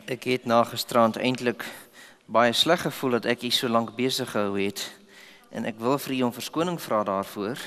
Ek het na gisterand eintlik baie sleg gevoel dat ek hier so lank besig gehou het en ek wil vir u om verskoning vra daarvoor.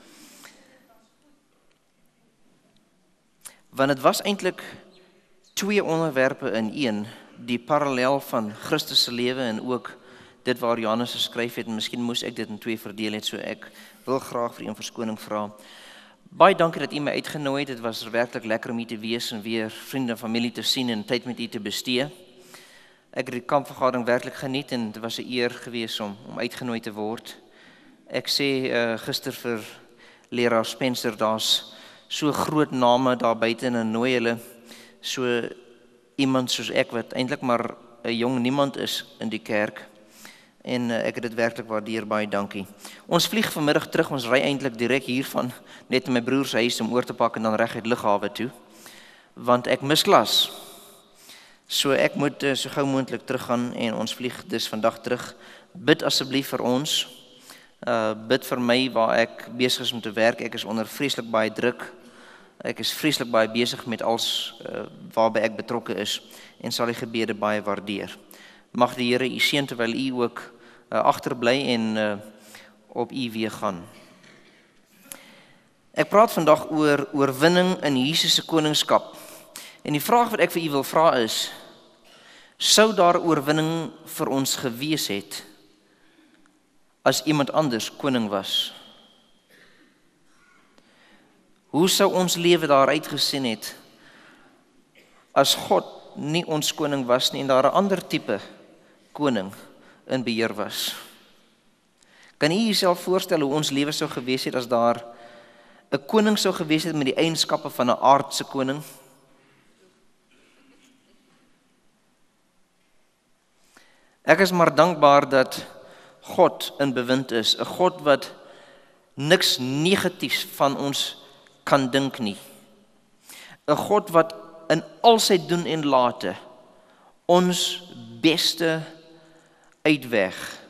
Want dit was eintlik twee onderwerpe in een, die parallel van Christus se lewe en ook dit waar Johannes geskryf het, en miskien moes ek dit in twee verdeel het, so ek wil graag vir u om verskoning vra. Baie dankie dat u my uitgenooi het. Dit was werklik lekker om hier te wees en weer vriende en familie te sien en tyd met u te bestee. Ek het die kampvergadering werklik geniet en dit was 'n eer gewees om uitgenooi te word. Ek sê gister vir leraar Spencer, daar's so groot name daar buite en nooi hulle so iemand soos ek wat eintlik maar 'n jong niemand is in die kerk. En ek het dit werklik waardeer, baie dankie. Ons vlieg vanmiddag terug, ons ry eintlik direk hiervan net in my broer se huis om oor te pak en dan reguit lughawe toe, want ek mis klas. So ek moet so gou moontlik teruggaan en ons vlieg dus vandag terug. Bid asseblief vir ons. Bid vir my waar ek besig is om te werk. Ek is onder vreeslik baie druk. Ek is vreeslik baie besig met alles waarby ek betrokke is en sal die gebede baie waardeer. Mag die Here u seën terwyl u ook agterbly en op u weë gaan. Ek praat vandag oor oorwinning in Jesus se koningskap. En die vraag wat ek vir u wil vra is, sou daar oorwinning vir ons gewees het as iemand anders koning was? Hoe sou ons lewe daar uitgesien het as God nie ons koning was nie en daar 'n ander tipe koning in beheer was? Kan u jouself voorstel hoe ons lewe sou gewees het as daar 'n koning sou gewees het met die eienskappe van 'n aardse koning? Ek is maar dankbaar dat God in bewind is, 'n God wat niks negatiefs van ons kan dink nie. 'n God wat in al sy doen en late ons beste uitweg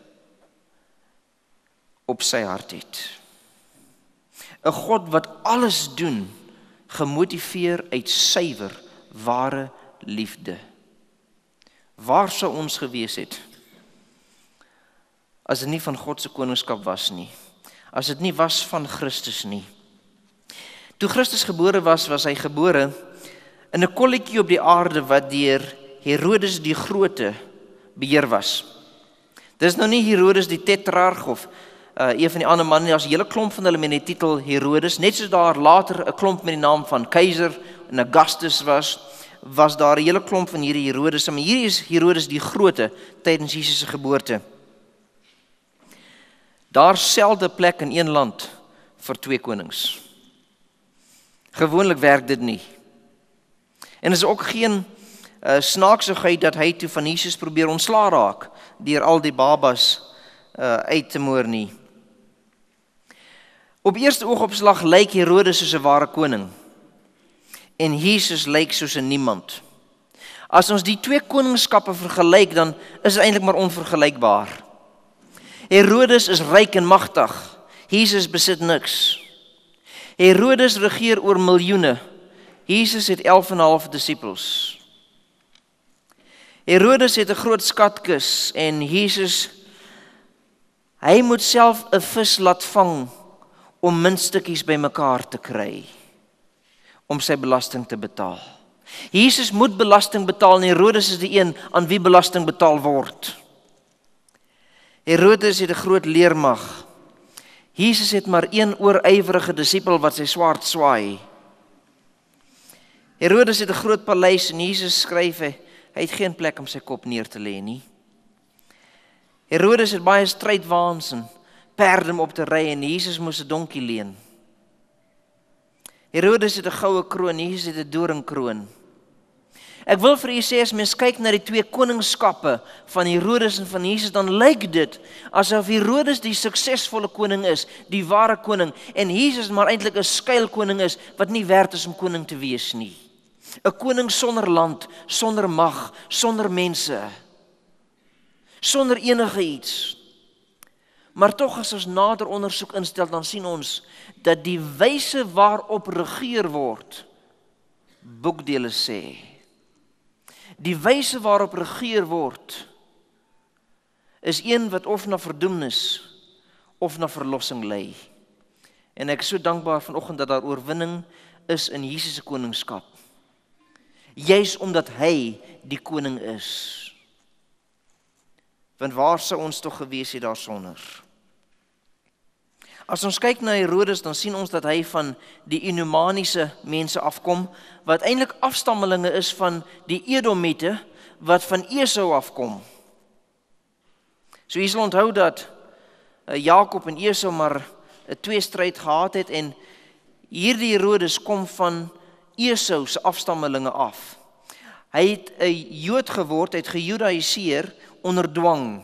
op sy hart het. 'n God wat alles doen gemotiveer uit suiwer, ware liefde. Waar sou ons gewees het as dit nie van God se koningskap was nie? As dit nie was van Christus nie? Toe Christus gebore was hy gebore in 'n kolletjie op die aarde wat deur Herodes die Grote beheer was. Dis nou nie Herodes die tetrarg of een van die ander manne, daar's 'n hele klomp van hulle met die titel Herodes, net soos daar later 'n klomp met die naam van keiser en Augustus was daar 'n hele klomp van hierdie Herodes, maar hierdie is Herodes die Grote tydens Jesus se geboorte. Daar's selde plek in een land vir twee konings. Gewoonlik werk dit nie. En is ook geen snaaksigheid dat hy toe van Jesus probeer ontslaa raak deur al die babas uit te moor nie. Op eerste oogopslag lyk Herodes soos 'n ware koning en Jesus lyk soos 'n niemand. As ons die twee koningskappe vergelyk, dan is dit eintlik maar onvergelykbaar. Herodes is ryk en magtig. Jesus besit niks. Herodes regeer oor miljoene. Jesus het 11,5 disippels. Herodes het 'n groot skatkis en Jesus, hy moet self 'n vis laat vang om muntstukkies bymekaar te kry om sy belasting te betaal. Jesus moet belasting betaal en Herodes is die een aan wie belasting betaal word. Herodes het 'n groot leermag. Jesus het maar een oorywerige disipel wat sy swaard swaai. Herodes het 'n groot paleis en Jesus skryf hy het geen plek om sy kop neer te lê nie. Herodes het baie strydwaans en perde om op te ry en Jesus moes 'n donkie leen. Herodes het 'n goue kroon, Jesus het 'n doringkroon. Ek wil vir u sê, as mens kyk na die twee koningskappe van Herodes en van Jesus, dan lyk dit asof Herodes die suksesvolle koning is, die ware koning, en Jesus maar eintlik 'n skuilkoning is, wat nie werd is om koning te wees nie. 'n Koning sonder land, sonder mag, sonder mense, sonder enige iets. Maar tog as ons nader ondersoek instel, dan sien ons dat die wyse waarop regeer word, boekdele sê, Die wyse waarop regeer word, is een wat of na verdoemnis, of na verlossing lei. En ek is so dankbaar vanoggend dat daar oorwinning is in Jesus se koningskap. Juis omdat hy die koning is. Want waar sou ons tog gewees het daarsonder? As ons kyk na Herodes, dan sien ons dat hy van die Enomaniese mense afkom, wat eintlik afstammelinge is van die Edomite, wat van Esau afkom. So jy sal onthou dat Jakob en Esau maar 'n tweestryd gehad het, en hierdie Herodes kom van Esau se afstammelinge af. Hy het 'n Jood geword, hy het gejudaiseer onder dwang.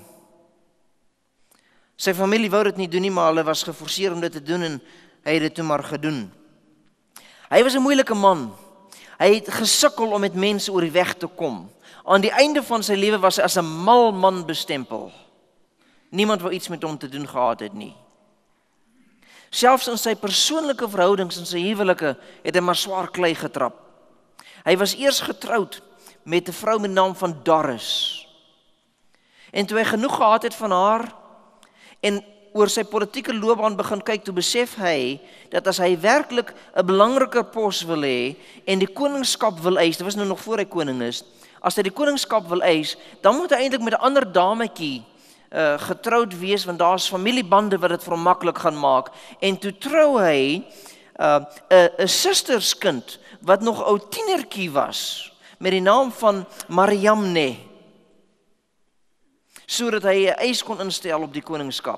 Sy familie wou dit nie doen nie, maar hulle was geforseer om dit te doen, en hy het dit toe maar gedoen. Hy was 'n moeilike man. Hy het gesukkel om met mense oor die weg te kom. Aan die einde van sy lewe was hy as 'n mal man bestempel. Niemand wou iets met hom te doen gehad het nie. Selfs in sy persoonlike verhoudings en sy huwelike het hy maar swaar klei getrap. Hy was eers getroud met 'n vrou met die naam van Doris. En toe hy genoeg gehad het van haar en oor sy politieke loopbaan begin kyk, toe besef hy dat as hy werklik 'n belangriker pos wil hê en die koningskap wil eis, dit was nou nog voor hy koning is, as hy die koningskap wil eis, dan moet hy eintlik met 'n ander dametjie getroud wees, want daar's familiebande wat dit vir hom maklik gaan maak. En toe trou hy 'n susterskind wat nog 'n ou tienertjie was met die naam van Mariamne, sodat hy 'n eis kon instel op die koningskap.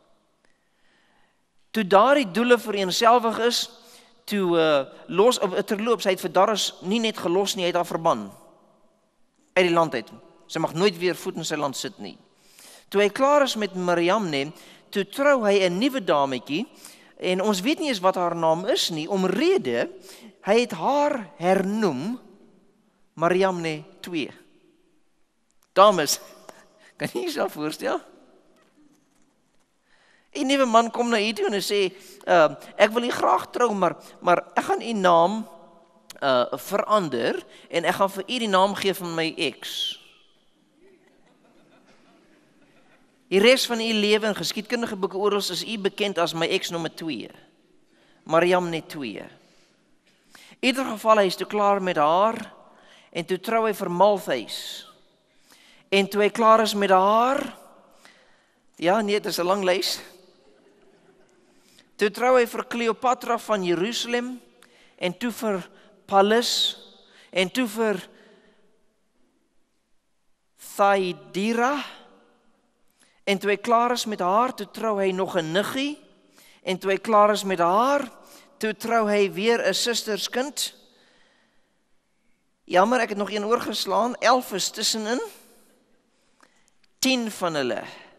Toe daardie doele vereenselwig is, terloops, hy het vir Doris nie net gelos nie, hy het haar verban uit die land uit. Sy mag nooit weer voet in sy land sit nie. Toe hy klaar is met Mariamne, toe trou hy 'n nuwe dametjie, en ons weet nie eens wat haar naam is nie, omrede hy het haar hernoem Mariamne 2. Dames, kan jy jouself voorstel? 'n nuwe man kom na u toe en hy sê, ek wil u graag trou, maar ek gaan u naam verander, en ek gaan vir u die naam gee van my ex. Die res van u lewe in geskiedkundige boeke oral is u bekend as my ex nommer 2. Mariamne 2. In ieder geval, hy is toe klaar met haar, en toe trou hy vir Malthus. En toe hy klaar is met haar, ja nee, dit is 'n lang lys. Toe trou hy vir Cleopatra van Jerusalem, en toe vir Pallas, en toe vir Thyatira. En toe hy klaar is met haar, toe trou hy nog 'n niggie, en toe hy klaar is met haar, toe trou hy weer 'n susterskind. Jammer, ek het nog een oorgeslaan, 11 is tussenin, 10 van hulle.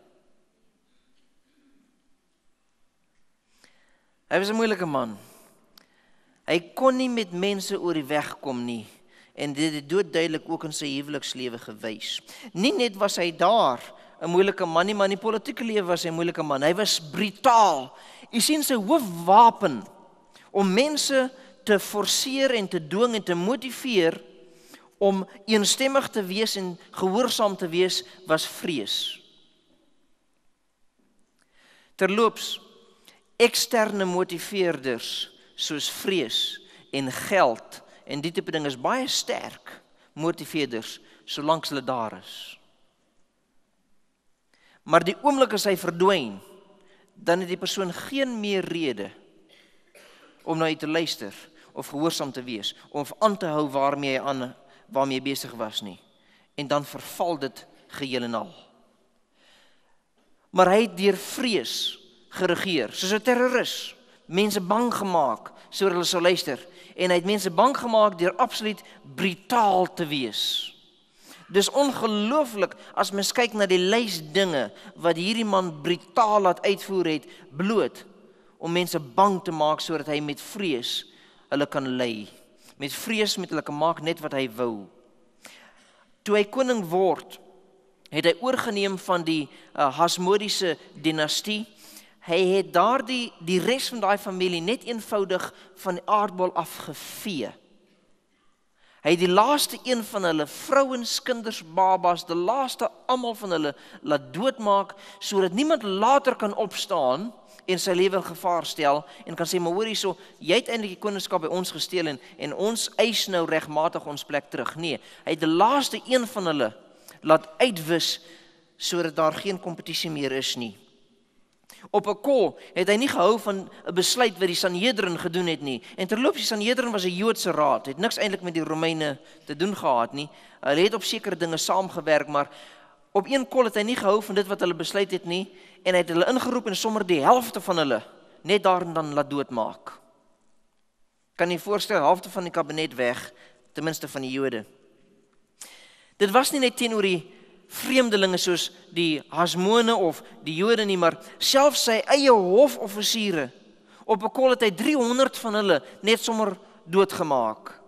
Hy was 'n moeilike man. Hy kon nie met mense oor die weg kom nie, en dit het doodduidelik ook in sy huwelikslewe gewys. Nie net was hy daar 'n moeilike man nie, maar in die politieke lewe was hy 'n moeilike man. Hy was brutaal. U sien sy hoofwapen om mense te forceer en te dwing en te motiveer om eensstemmig te wees en gehoorsaam te wees, was vrees. Terloops, eksterne motiveerders soos vrees en geld en die tipe ding is baie sterk motiveerders solank hulle daar is. Maar die oomblik as hy verdwyn, dan het die persoon geen meer rede om na u te luister of gehoorsaam te wees of aan te hou waarmee hy besig was nie. En dan verval dit geheel en al. Maar hy het deur vrees geregeer, soos 'n terroris, mense bang gemaak sodat hulle sou luister, en hy het mense bang gemaak deur absoluut brutaal te wees. Dis ongelooflik as mens kyk na die lys dinge wat hierdie man brutaal laat uitvoer het, bloot om mense bang te maak sodat hy met vrees hulle kan lei. Met vrees met hulle kan maak net wat hy wou. Toe hy koning word, het hy oorgeneem van die Hasmodiese dinastie. Hy het die res van daai familie net eenvoudig van die aardbol afgevee. Hy het die laaste een van hulle, vrouens, kinders, babas, die laaste almal van hulle laat doodmaak, sodat niemand later kan opstaan en sy lewe in gevaar stel, en kan sê, maar hoor hierso, jy het eintlik die koningskap by ons gesteel, en ons eis nou regmatig ons plek terug. Nee, hy het die laaste een van hulle laat uitwis, sodat daar geen kompetisie meer is nie. Op 'n kol het hy nie gehou van 'n besluit wat die Sanhedrin gedoen het nie. En terloops, die Sanhedrin was 'n Joodse raad, het niks eintlik met die Romeine te doen gehad nie. Hulle het op sekere dinge saamgewerk, maar op een kol het hy nie gehou van dit wat hulle besluit het nie, en hy het hulle ingeroep en sommer die helfte van hulle net daar en dan laat doodmaak. Kan jy voorstel, helfte van die kabinet weg, ten minste van die Jode. Dit was nie net teenoor die vreemdelinge soos die Hasmone of die Jode nie, maar selfs sy eie hofoffisiere. Op 'n kol het hy 300 van hulle net sommer doodgemaak.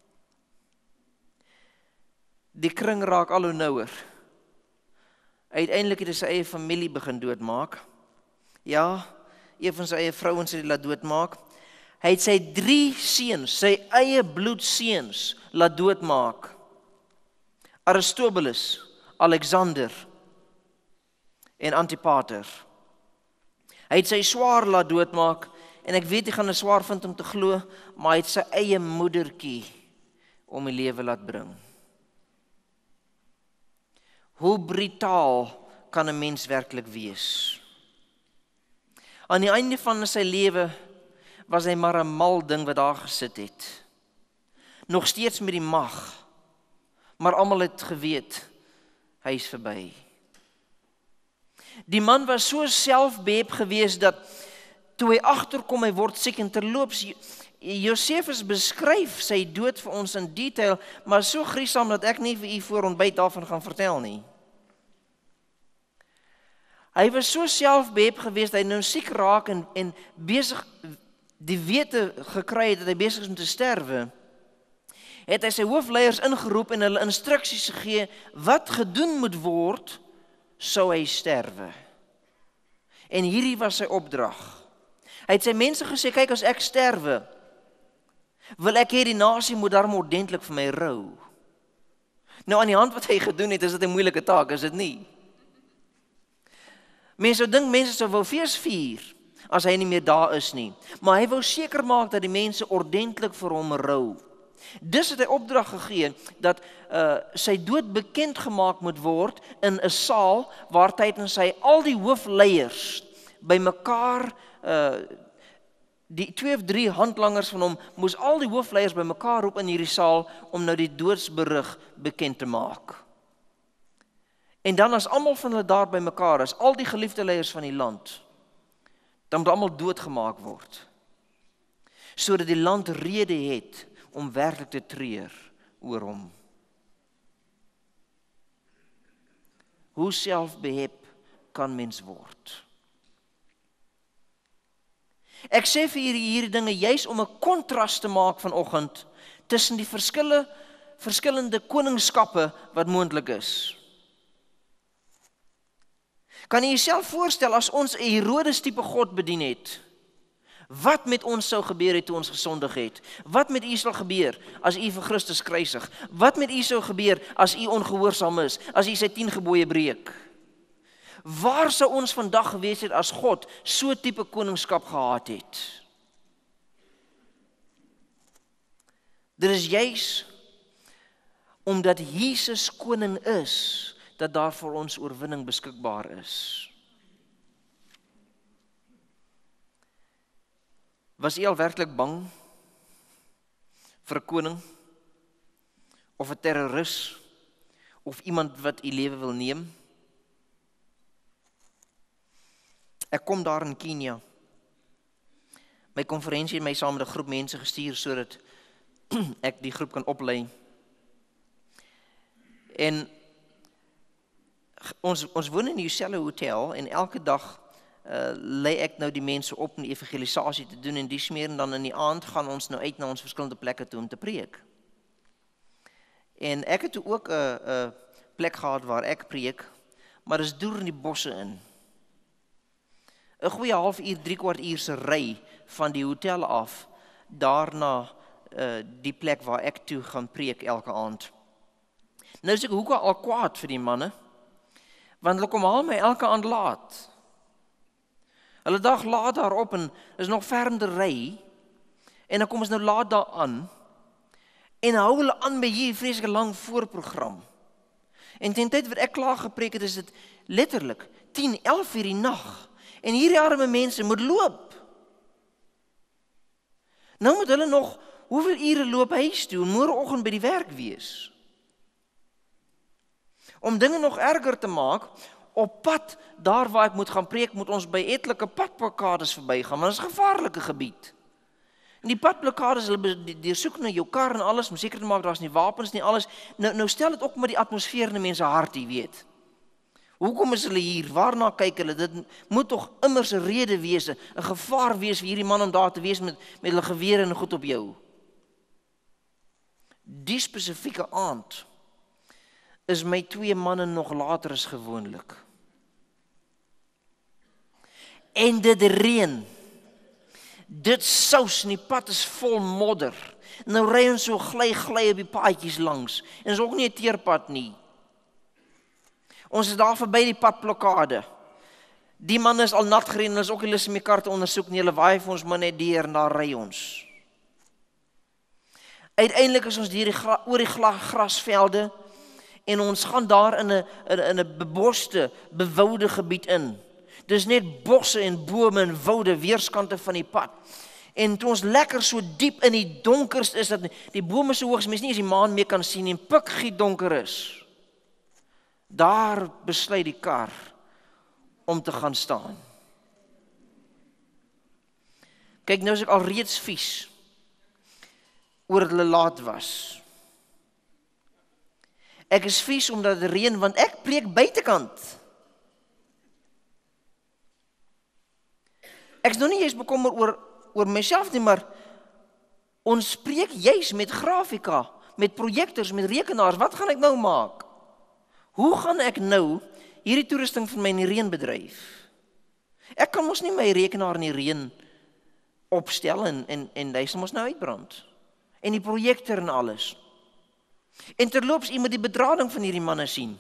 Die kring raak al hoe nouer. Uiteindelik het hy sy eie familie begin doodmaak. Ja, een van sy eie vrouens het hy laat doodmaak. Hy het sy 3 seuns, sy eie bloedseuns, laat doodmaak. Aristobulus, Alexander en Antipater. Hy het sy swaar laat doodmaak, en ek weet jy gaan 'n swaar vind om te glo, maar hy het sy eie moedertjie om die lewe laat bring. Hoe brutaal kan 'n mens werklik wees? Aan die einde van sy lewe was hy maar 'n mal ding wat daar gesit het. Nog steeds met die mag, maar almal het geweet, hy is verby. Die man was so selfbeheep gewees dat toe hy agterkom, hy word siek, en terloops, Josefus beskryf sy dood vir ons in detail, maar so gruisam dat ek nie vir u voor ontbyt daarvan gaan vertel nie. Hy was so selfbeheep gewees dat hy nou siek raak en besig die wete gekry het dat hy besig is om te sterwe. Het hy sy hoofleiers ingeroep en hulle instruksies gegee wat gedoen moet word, sou hy sterwe. En hierdie was sy opdrag. Hy het sy mense gesê, kyk, as ek sterwe, wil ek hê die nasie moet daarom ordentlik vir my rou. Nou aan die hand wat hy gedoen het, is dit 'n moeilike taak, is dit nie? Mense sou dink mense sou wou fees vier as hy nie meer daar is nie, maar hy wou seker maak dat die mense ordentlik vir hom rou. Dus het hy opdrag gegee dat sy dood bekend gemaak moet word in 'n saal waar tydens hy al die hoofleiers by mekaar, die 2 of 3 handlangers van hom, moes al die hoofleiers by mekaar roep in hierdie saal om nou die doodsberig bekend te maak. En dan as almal van hulle daar by mekaar is, al die geliefde leiers van die land, dan moet almal doodgemaak word, sodat die land rede het om werklik te treur oor hom. Hoe selfbeheep kan mens word? Ek sê vir hierdie dinge juis om 'n kontras te maak vanoggend tussen die verskillende koningskappe wat moontlik is. Kan jy jouself voorstel as ons 'n Herodes tipe God bedien het? Wat met ons sou gebeur het toe ons gesondig het? Wat met u sal gebeur as u vir Christus kruisig? Wat met u sou gebeur as u ongehoorsaam is, as u sy 10 gebooie breek? Waar sou ons vandag gewees het as God so tipe koningskap gehad het? Dit is juis omdat Jesus koning is, dat daar vir ons oorwinning beskikbaar is. Was u al werklik bang vir 'n koning, of 'n terroris, of iemand wat u lewe wil neem? Ek kom daar in Kenia. My konferensie het my saam met 'n groep mense gestuur sodat ek die groep kan oplei. En ons woon in dieselfde hotel en elke dag lei ek nou die mense op om die evangelisasie te doen en dies meer, en dan in die aand gaan ons nou uit na ons verskillende plekke toe om te preek. En ek het toe ook 'n plek gehad waar ek preek, maar dis deur in die bosse in. 'n goeie halfuur, 3/4 uur se ry van die hotel af, daarna die plek waar ek toe gaan preek elke aand. Nou is ek hoekom al kwaad vir die manne, want hulle kom haal my elke aand laat. Hulle dag laat daarop en is nog ver in die ry, en dan kom ons nou laat daar aan, en hou hulle aan by hier vreeslike lang voorprogram. En ten tyd wat ek klaar gepreek het, is dit letterlik 10, 11 uur die nag, en hierdie arme mense moet loop. Nou moet hulle nog, hoeveel ure loop huis toe, en môreoggend by die werk wees. Om dinge nog erger te maak, op pad, daar waar ek moet gaan preek, moet ons by etlike padblokkades verbygaan, want dit is 'n gevaarlike gebied. En die padblokkades, hulle deursoek na jou kar en alles, om seker te maak, daar's nie wapens nie, alles. Nou stel dit ook met die atmosfeer in die mense hart, jy weet. Hoekom is hulle hier? Waarna kyk hulle? Dit moet tog immers 'n rede wees, 'n gevaar wees vir hierdie man om daar te wees met hulle gewere en goed op jou. Die spesifieke aand is my 2 manne nog later as gewoonlik. En dit reën. Dit sous en die pad is vol modder. Nou ry ons so gly op die paadjies langs. En is ook nie 'n teerpad nie. Ons is daar verby die padblokkade. Die man is al nat gereën, hulle is ook nie lus om die kar te ondersoek nie, hulle waai vir ons maar net deur en daar ry ons. Uiteindelik is ons oor die grasvelde en ons gaan daar in 'n beboste, bewoude gebied in. Dis net bosse en bome en woude weerskante van die pad. En toe ons lekker so diep in die donkerst is, dat die bome so hoog is, mens nie eens die maan meer kan sien en pikgiet donker is. Daar besluit die kar om te gaan staan. Kyk, nou is ek al reeds vies oor dat hulle laat was. Ek is vies omdat dit reën, want ek preek buitekant. Ek is nog nie eens bekommer oor myself nie, maar ons spreek juis met grafika, met projektors, met rekenaars. Wat gaan ek nou maak? Hoe gaan ek nou hierdie toerusting van my in die reën bedryf? Ek kan mos nie my rekenaar in die reën opstel en hy sal mos nou uitbrand. En die projektor en alles. En terloops, jy moet die bedrading van hierdie manne sien.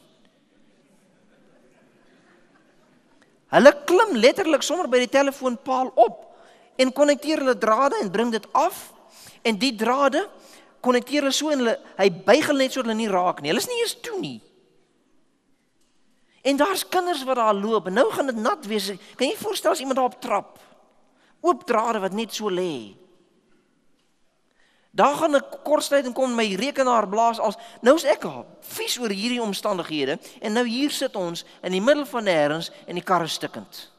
Hulle klim letterlik sommer by die telefoonpaal op en konnekteer hulle drade en bring dit af, en die drade konnekteer hulle so en hy buig hulle net so dat hulle nie raak nie. Hulle is nie eens toe nie. En daar's kinders wat daar loop en nou gaan dit nat wees. Kan jy voorstel as iemand daarop trap? Oop drade wat net so lê. Daar gaan 'n kortsluiting kom, my rekenaar blaas als. Nou is ek al vies oor hierdie omstandighede en nou hier sit ons in die middel van nêrens en die kar is stikkend.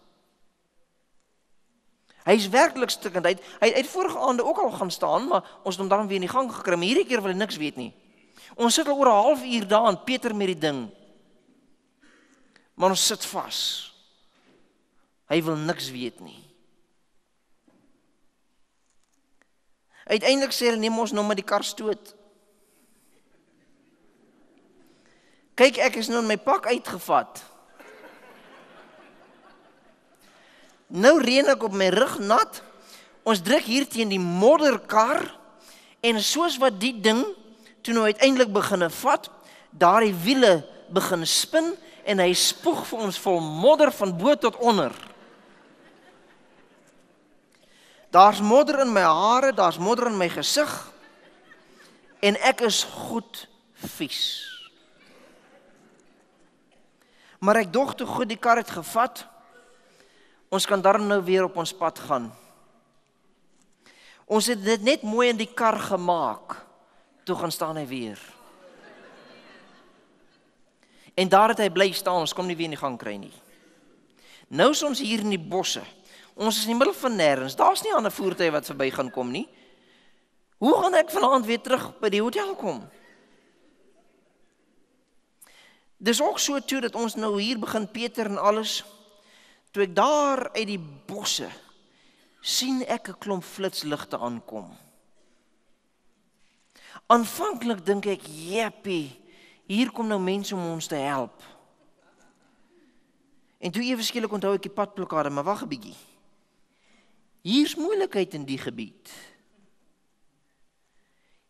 Hy is werklik stikkend. Hy het vorige aande ook al gaan staan, maar ons het hom dan weer in die gang gekry. Maar hierdie keer wil hy niks weet nie. Ons sit al oor 'n halfuur daar aan Peter met die ding. Maar ons sit vas. Hy wil niks weet nie. Uiteindelik sê hulle, neem ons nou maar die kar stoot. Kyk, ek is nou in my pak uitgevat. Nou reën ek op my rug nat. Ons druk hier teen die modderkar en soos wat die ding toe nou uiteindelik begin vat, daardie wiele begin spin en hy spoeg vir ons vol modder van bo tot onder. Daar's modder in my hare, daar's modder in my gesig en ek is goed vies. Maar ek dog toe goed die kar het gevat, ons kan daarom nou weer op ons pad gaan. Ons het dit net mooi in die kar gemaak, toe gaan staan hy weer. En daar het hy bly staan, ons kom nie weer in die gang kry nie. Nou is ons hier in die bosse. Ons is in die middel van nêrens. Daar's nie ander voertuie wat verby gaan kom nie. Hoe gaan ek vanaand weer terug by die hotel kom? Dis ook so toe dat ons nou hier begin Peter en alles. Toe ek daar uit die bosse sien ek 'n klomp flitsligte aankom. Aanvanklik dink ek, jeppie, hier kom nou mense om ons te help. En toe ewe skielik onthou ek die padblokkade, maar wag 'n bietjie. Hier's moeilikheid in die gebied.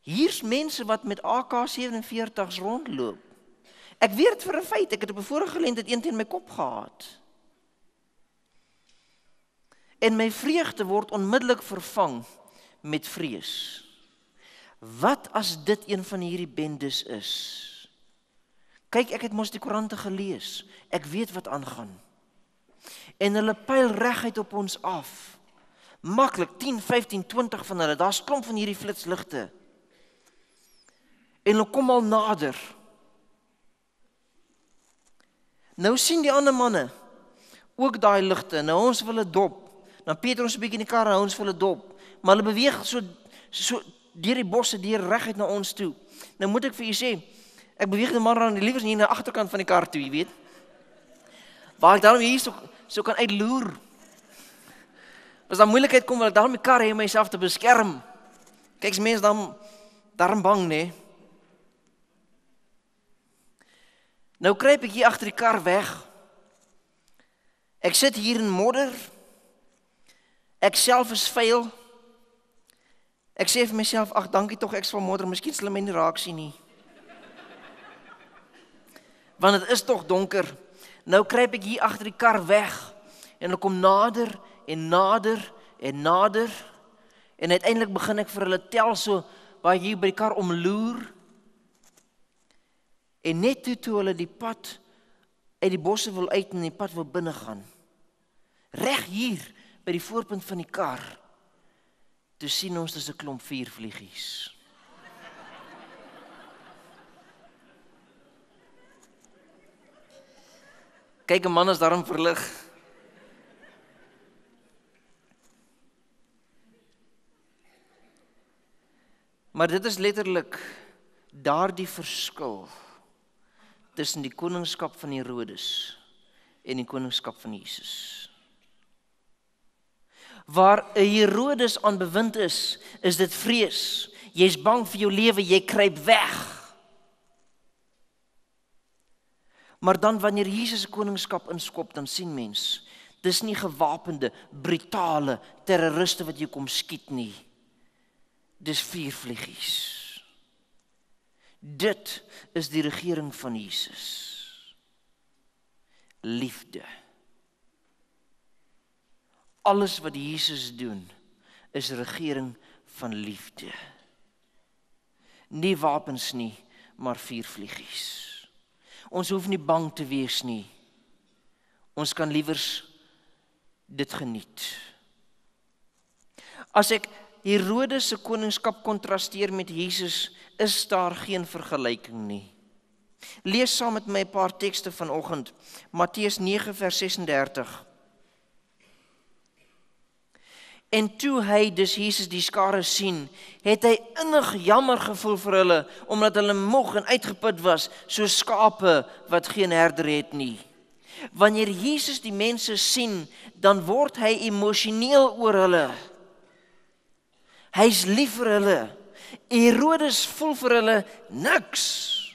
Hier's mense wat met AK-47's rondloop. Ek weet dit vir 'n feit, ek het op 'n vorige geleentheid een teen my kop gehad. En my vreugde word onmiddellik vervang met vrees. Wat as dit een van hierdie bendes is? Kyk, ek het mos die koerante gelees. Ek weet wat aangaan. En hulle pyl reguit op ons af. Maklik 10, 15, 20 van hulle. Daar's klomp van hierdie flitsligte. En hulle kom al nader. Nou sien die ander manne ook daai ligte. Nou ons wil hulle dop. Dan Peter ons 'n bietjie in die kar en ons wil hulle dop. Maar hulle beweeg so deur die bosse deur reguit na ons toe. Nou moet ek vir julle sê, ek beweeg net maar aan die liewers hier na die agterkant van die kar toe, jy weet. Waar ek daarom hier so kan uitloer. As daar moeilikheid kom, wil ek daarom die kar hê om myself te beskerm. Kyk, mense daarom bang, nee. Nou kruip ek hier agter die kar weg. Ek sit hier in modder. Ek self is vuil. Ek sê vir myself, ag, dankie tog ek is van modder, miskien sal my nie raak sien nie. Want dit is tog donker. Nou kruip ek hier agter die kar weg. En ek kom nader en nader en nader. En uiteindelik begin ek vir hulle tel so, waar hier by die kar omloer. En net toe hulle die pad uit die bosse wil uit en die pad wil binne gaan. Reg hier by die voorpunt van die kar. Toe sien ons dis 'n klomp vuurvliegies. Kyk, 'n man is daarom verlig. Maar dit is letterlik daardie verskil tussen die koningskap van Herodes en die koningskap van Jesus. Waar 'n Herodes aan bewind is dit vrees. Jy's bang vir jou lewe, jy kruip weg. Maar dan wanneer Jesus se koningskap inskop, dan sien mens, dis nie gewapende, brutale terroriste wat jou kom skiet nie. Dis vuurvliegies. Dit is die regering van Jesus. Liefde. Alles wat Jesus doen, is regering van liefde. Nie wapens nie, maar vuurvliegies. Ons hoef nie bang te wees nie. Ons kan liewers dit geniet. As ek Herodes se koningskap kontrasteer met Jesus, is daar geen vergelyking nie. Lees saam met my 'n paar tekste vanoggend. Matteus 9 vers 36. En toe hy dus Jesus die skare sien, het hy innig jammer gevoel vir hulle, omdat hulle moeg en uitgeput was, soos skape wat geen herder het nie. Wanneer Jesus die mense sien, dan word hy emosioneel oor hulle. Hy's lief vir hulle. Herodes voel vir hulle niks.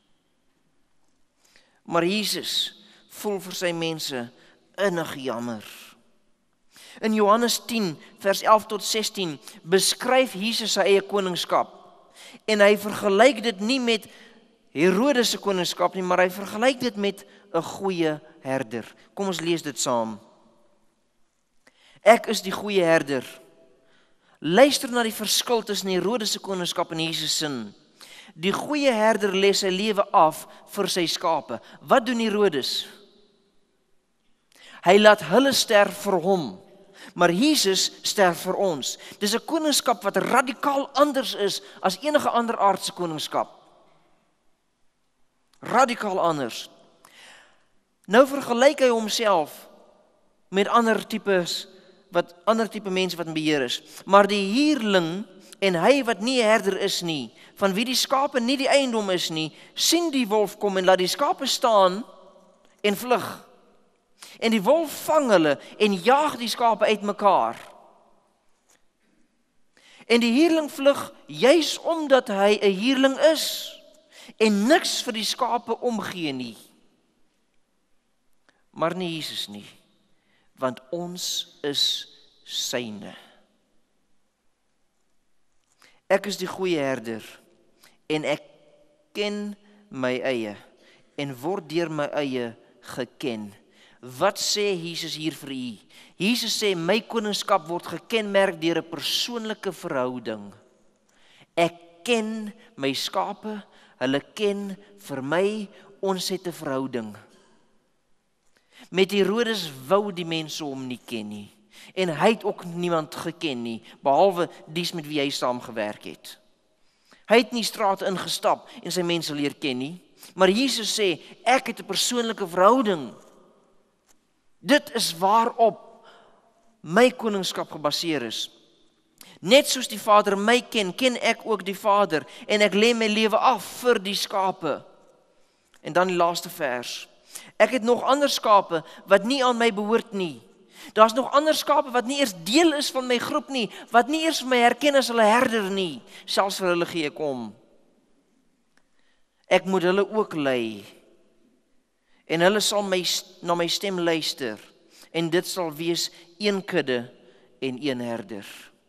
Maar Jesus voel vir sy mense innig jammer. In Johannes 10 vers 11 tot 16 beskryf Jesus sy eie koningskap. En hy vergelyk dit nie met Herodes se koningskap nie, maar hy vergelyk dit met 'n goeie herder. Kom ons lees dit saam. Ek is die goeie herder. Luister na die verskil tussen Herodes se koningskap en Jesus se. Die goeie herder lê sy lewe af vir sy skape. Wat doen Herodes? Hy laat hulle sterf vir hom. Maar Jesus sterf vir ons. Dis 'n koningskap wat radikaal anders is as enige ander aardse koningskap. Radikaal anders. Nou vergelyk hy homself met ander tipe mense wat in beheer is. Maar die huurling en hy wat nie 'n herder is nie, van wie die skape nie die eiendom is nie, sien die wolf kom en laat die skape staan en vlug. En die wolf vang hulle en jaag die skape uitmekaar. En die huurling vlug juis omdat hy 'n huurling is en niks vir die skape omgee nie. Maar nie Jesus nie, want ons is syne. Ek is die goeie herder en ek ken my eie en word deur my eie geken. Wat sê Jesus hier vir u? Jesus sê my koningskap word gekenmerk deur 'n persoonlike verhouding. Ek ken my skape, hulle ken vir my, ons het 'n verhouding. Met Herodes wou die mense hom nie ken nie. En hy het ook niemand geken nie, behalwe dies met wie hy saamgewerk het. Hy het nie strate ingestap en sy mense leer ken nie, maar Jesus sê, ek het 'n persoonlike verhouding. Dit is waarop my koningskap gebaseer is. Net soos die Vader my ken, ken ek ook die Vader, en ek lê my lewe af vir die skape. En dan die laaste vers. Ek het nog ander skape wat nie aan my behoort nie. Daar's nog ander skape wat nie eers deel is van my groep nie, wat nie eers my herken as hulle herder nie. Selfs vir hulle gee ek om. Ek moet hulle ook lei. En hulle sal na my stem luister. En dit sal wees een kudde en een herder.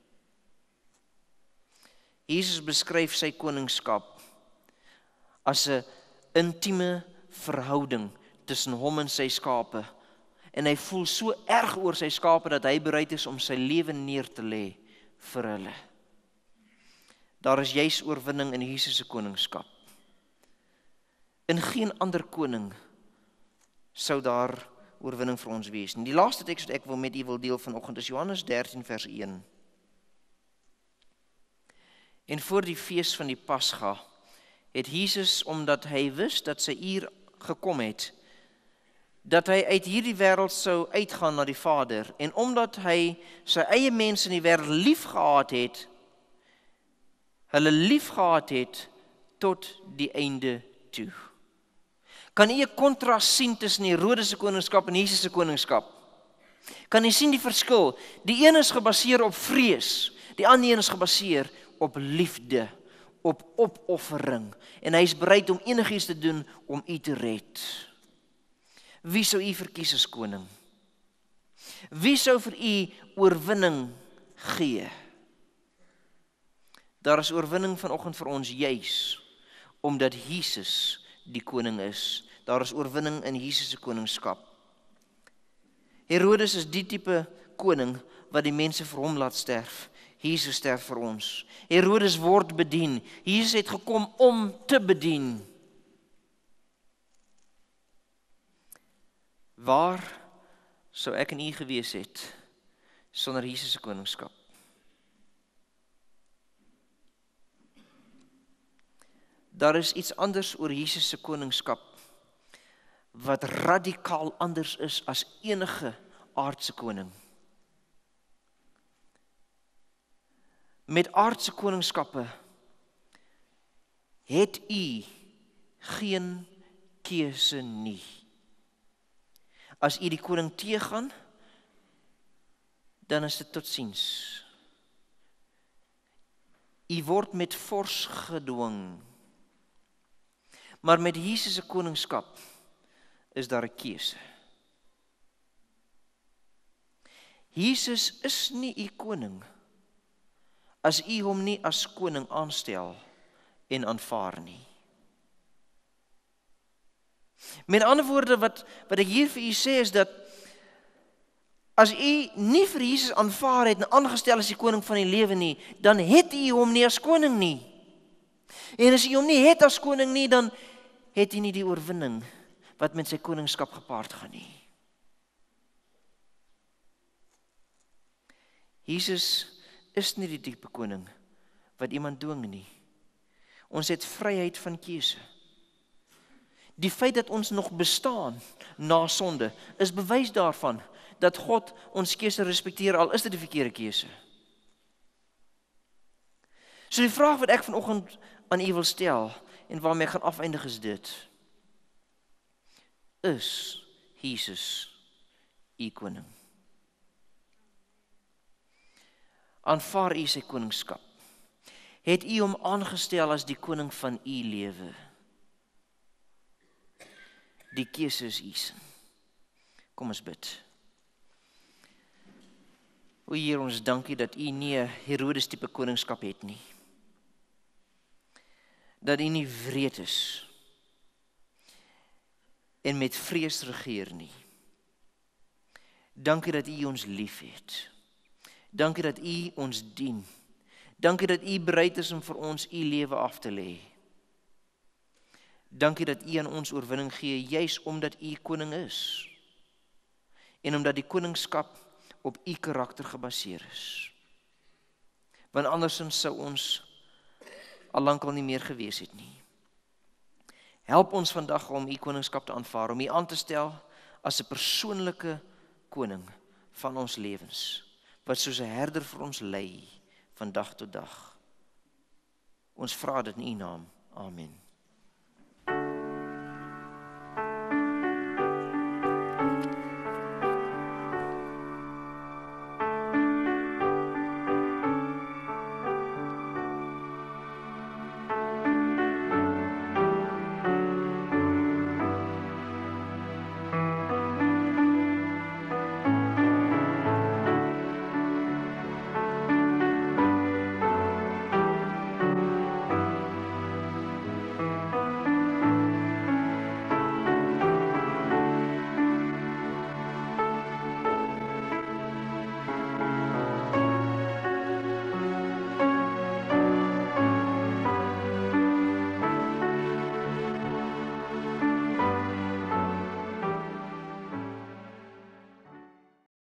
Jesus beskryf sy koningskap as 'n intieme verhouding tussen hom en sy skape. En hy voel so erg oor sy skape dat hy bereid is om sy lewe neer te lê vir hulle. Daar is juis oorwinning in Jesus se koningskap. In geen ander koning sou daar oorwinning vir ons wees nie. Die laaste teks wat ek met u wil deel vanoggend is Johannes 13 vers 1. En voor die fees van die Pasga het Jesus, omdat hy wist dat sy uur gekom het, dat hy uit hierdie wêreld sou uitgaan na die Vader, en omdat hy sy eie mense in die wêreld liefgehad het, hulle liefgehad het tot die einde toe. Kan u 'n kontras sien tussen Herodes se koningskap en Jesus se koningskap? Kan u sien die verskil? Die een is gebaseer op vrees, die ander een is gebaseer op liefde, op opoffering, en hy is bereid om enigiets te doen om u te red. Wie sou u verkies as koning? Wie sou vir u oorwinning gee? Daar is oorwinning vanoggend vir ons juis, omdat Jesus die koning is. Daar is oorwinning in Jesus se koningskap. Herodes is die tipe koning wat die mense vir hom laat sterf. Jesus sterf vir ons. Herodes word bedien. Jesus het gekom om te bedien. Waar sou ek en u gewees het sonder Jesus se koningskap? Daar is iets anders oor Jesus se koningskap wat radikaal anders is as enige aardse koning. Met aardse koningskappe het u geen keuse nie. As u die koning teëgaan, dan is dit totsiens. U word met fors gedwing. Maar met Jesus se koningskap is daar 'n keuse. Jesus is nie u koning as u hom nie as koning aanstel en aanvaar nie. Met ander woorde, wat ek hier vir u sê is dat as u nie vir Jesus aanvaar het en aangestel as die koning van die lewe nie, dan het u hom nie as koning nie. En as u hom nie het as koning nie, dan het u nie die oorwinning wat met sy koningskap gepaard gaan nie. Jesus is nie die tipe koning wat iemand dwing nie. Ons het vryheid van keuse. Die feit dat ons nog bestaan na sonde is bewys daarvan dat God ons keuse respekteer, al is dit die verkeerde keuse. So die vraag wat ek vanoggend aan u wil stel en waarmee ek gaan afeindig is dit: is Jesus u koning? Aanvaar u sy koningskap? Het u hom aangestel as die koning van u lewe? Die keuse is u se. Kom ons bid. O Heer, ons dankie dat u nie 'n Herodes tipe koningskap het nie. dat U nie wreed is en met vrees regeer nie. Dankie dat U ons liefhet. Dankie dat U ons dien. Dankie dat U bereid is om vir ons U lewe af te lê. Dankie dat U aan ons oorwinning gee, juis omdat U koning is. En omdat die koningskap op U karakter gebaseer is. Want andersins sou ons al lankal nie meer gewees het nie. Help ons vandag om U koningskap te aanvaar, om U aan te stel as 'n persoonlike koning van ons lewens, wat soos 'n herder vir ons lei van dag tot dag. Ons vra dit in U naam. Amen.